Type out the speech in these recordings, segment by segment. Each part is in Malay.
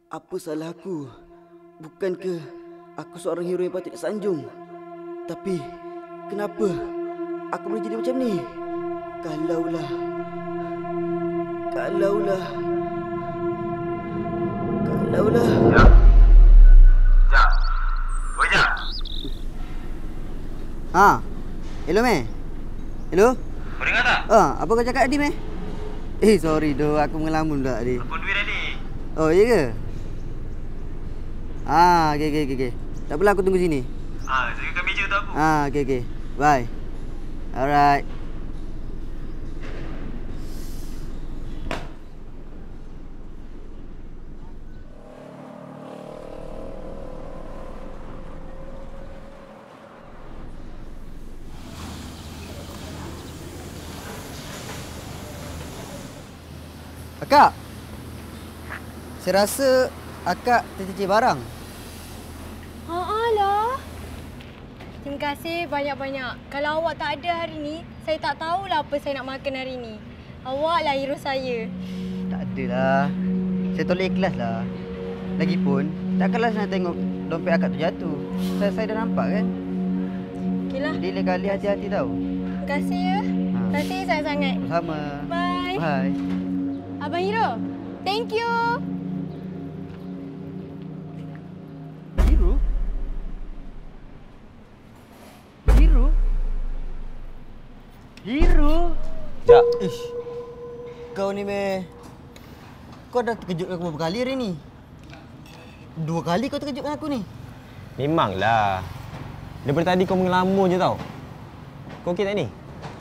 Apa salah aku? Bukankah aku seorang hero yang patut disanjung? Tapi kenapa aku boleh jadi macam ni? Kalaulah Kalaulah Jak. Jak. Oi, Jak. Hello, Meh. Hello? Kau dengar tak? Apa kau cakap tadi, Meh? Sorry doh, aku mengelamun pula tadi. Telefon duit tadi. Oh, iya ke? Okay. Tak apalah, aku tunggu sini. Jagakan meja tu aku. Okay. Bye. Alright. Akak, saya rasa akak tercicir barang. Lah. Terima kasih banyak-banyak. Kalau awak tak ada hari ni, saya tak tahulah apa saya nak makan hari ni. Awaklah hero saya. Tak adalah. Saya tolak ikhlas lah. Lagipun, takkanlah saya nak tengok dompet akak tu jatuh. Saya dah nampak kan? Okeylah. Jadi lain kali hati-hati tau. Terima kasih ya. Terima kasih sangat-sangat. Sama. Bye. Bye. Abang Hero, thank you. Hero? Jak. Ish. Kau ni, Meh. Kau dah terkejut aku berapa kali hari ni? 2 kali kau terkejut dengan aku ni. Memanglah. Daripada tadi kau mengelamun je tau. Kau okey tak ni?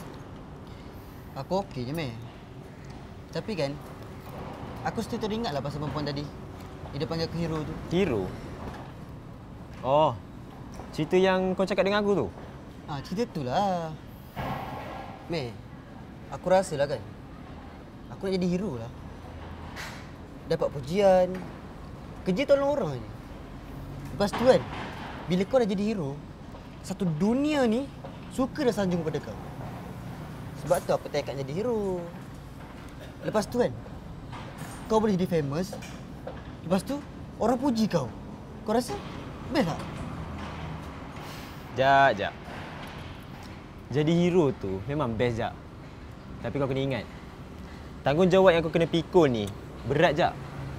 Aku okey je, Meh. Tapi kan, aku still teringatlah pasal perempuan tadi. Dia panggil aku hero tu. Hero? Oh, cerita yang kau cakap dengan aku tu? Cerita tu lah. Meh, aku rasalah kan, aku nak jadi hero lah. Dapat pujian, kerja tolong orang je. Lepas tu kan, bila kau dah jadi hero, satu dunia ni suka dah sanjung pada kau. Sebab tu aku tekad jadi hero. Lepas tu kan, kau boleh jadi famous. Lepas tu, orang puji kau. Kau rasa best tak? Jak. Jadi hero tu memang best, Jak. Tapi kau kena ingat, tanggungjawab yang kau kena pikul ni berat, Jak.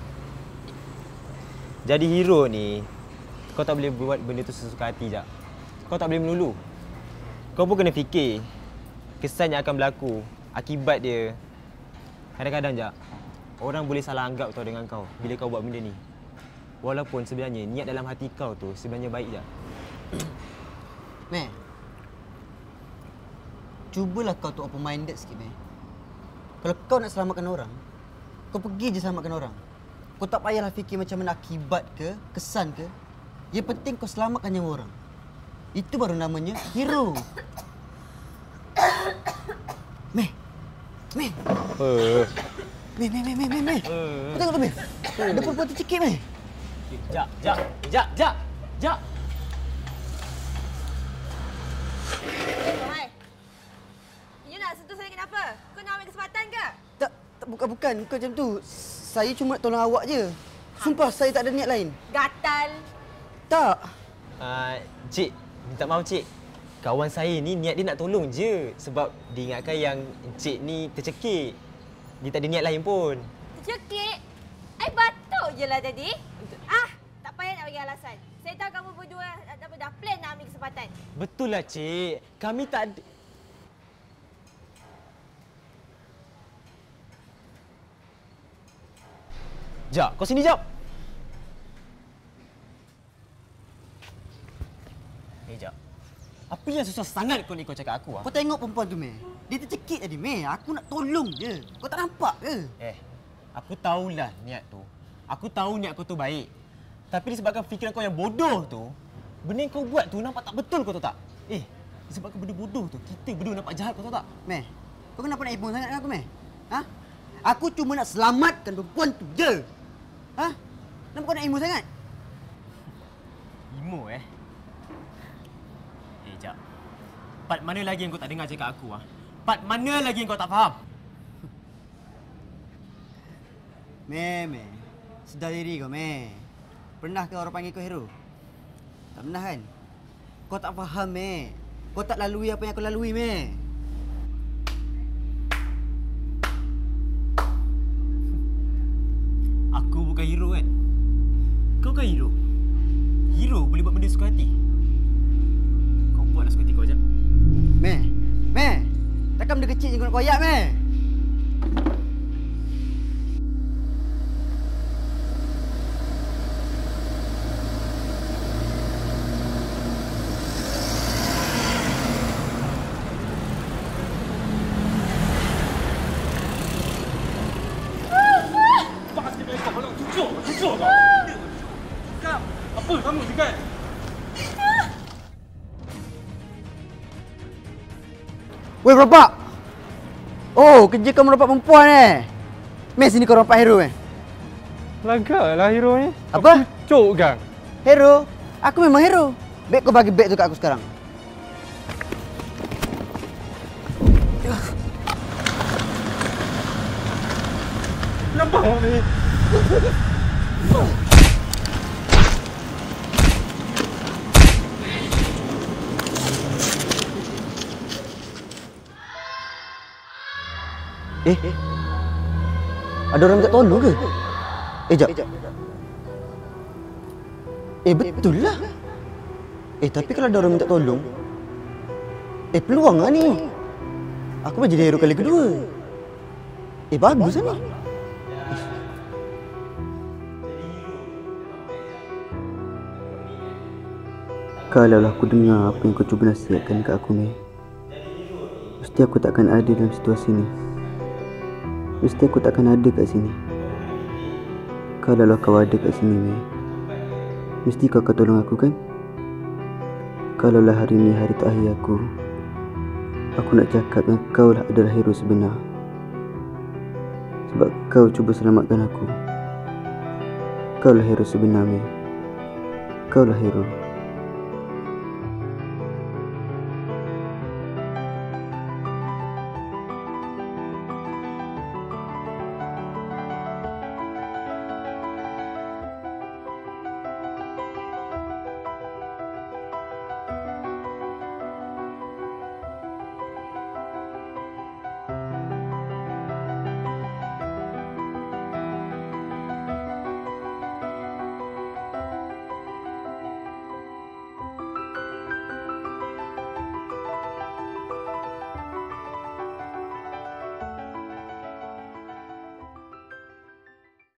Jadi hero ni, kau tak boleh buat benda tu sesuka hati, Jak. Kau tak boleh melulu. Kau pun kena fikir kesan yang akan berlaku akibat dia. Kadang-kadang, Jak, orang boleh salah anggap tau dengan kau bila kau buat benda ni. Walaupun sebenarnya niat dalam hati kau tu sebenarnya baik, Jak. Meh, cubalah kau tu open-minded sikit, Meh. Kalau kau nak selamatkan orang, kau pergi je selamatkan orang. Kau tak payahlah fikir macam mana akibat ke, kesan ke. Yang penting kau selamatkan nyawa orang. Itu baru namanya hero. Meh. Meh. Meh. Kau tengok tu, Meh. Ada perempuan tercekik, Meh. Jak. Hai. You nak sentuh saya kenapa? Kau nak ambil kesempatan ke? Tak, bukan. Kau macam tu. Saya cuma nak tolong awak je. Sumpah, saya tak ada niat lain. Gatal. Tak. Cik, minta maaf, Cik. Kawan saya ni niat dia nak tolong je sebab dia ingatkan yang Cik ni tercekik. Dia tak ada niat lain pun. Tercekik? I batuk je lah tadi. Tak payah nak bagi alasan. Saya tahu kamu berdua dah plan nak ambil kesempatan. Betul lah, Cik. Kami tak ada... Jak, kau sini, Jak. Jak. Apa yang susah sangat kau ni kau cakap aku? Kau tengok perempuan tu, Meh. Dia tercekik tadi, Meh. Aku nak tolong je. Kau tak nampak ke? Aku tahulah niat tu. Aku tahu niat kau tu baik. Tapi disebabkan fikiran kau yang bodoh tu, benda yang kau buat tu nampak tak betul, kau tahu tak? Disebabkan benda bodoh tu, kita berdua nampak jahat, kau tahu tak? Meh, kau kenapa nak emo sangat dengan aku, Meh? Aku cuma nak selamatkan perempuan tu je. Kenapa kau nak emo sangat? Emo, Jak. Part mana lagi yang kau tak dengar cakap aku, Part mana lagi yang kau tak faham? Meh. Sedar diri kau, Meh. Pernah ke orang panggil kau hero? Tak pernah kan? Kau tak faham, Meh. Kau tak lalui apa yang aku lalui, Meh. Aku bukan hero kan? Kau kan hero? Hero boleh buat benda suka hati. Kau buatlah suka hati kau sekejap. Meh. Meh. Takkan benda kecil je kau nak koyak, Meh. Apa kamu cakap? Weh, bapak. Oh, kerja kau merompak perempuan Meh, sini kau rompak hero, Meh. Lagaklah hero ni. Apa? Cuk gang. Hero? Aku memang hero. Baik kau bagi beg tu kat aku sekarang. Nampak ni? Ada orang minta tolong ke? Jap. Betul lah. Tapi kalau ada orang minta tolong, peluang lah ni. Aku boleh jadi hero kali kedua. Bagus lah ni. Kalaulah aku dengar apa yang kau cuba nasihatkan kat aku, Meh, mesti aku takkan ada dalam situasi ni. Mesti aku takkan ada kat sini. Kalaulah kau ada kat sini, Meh, mesti kau akan tolong aku kan? Kalaulah hari ni hari terakhir aku nak cakap yang kau lah adalah hero sebenar. Sebab kau cuba selamatkan aku. Kau lah hero sebenar, Meh. Kau lah hero.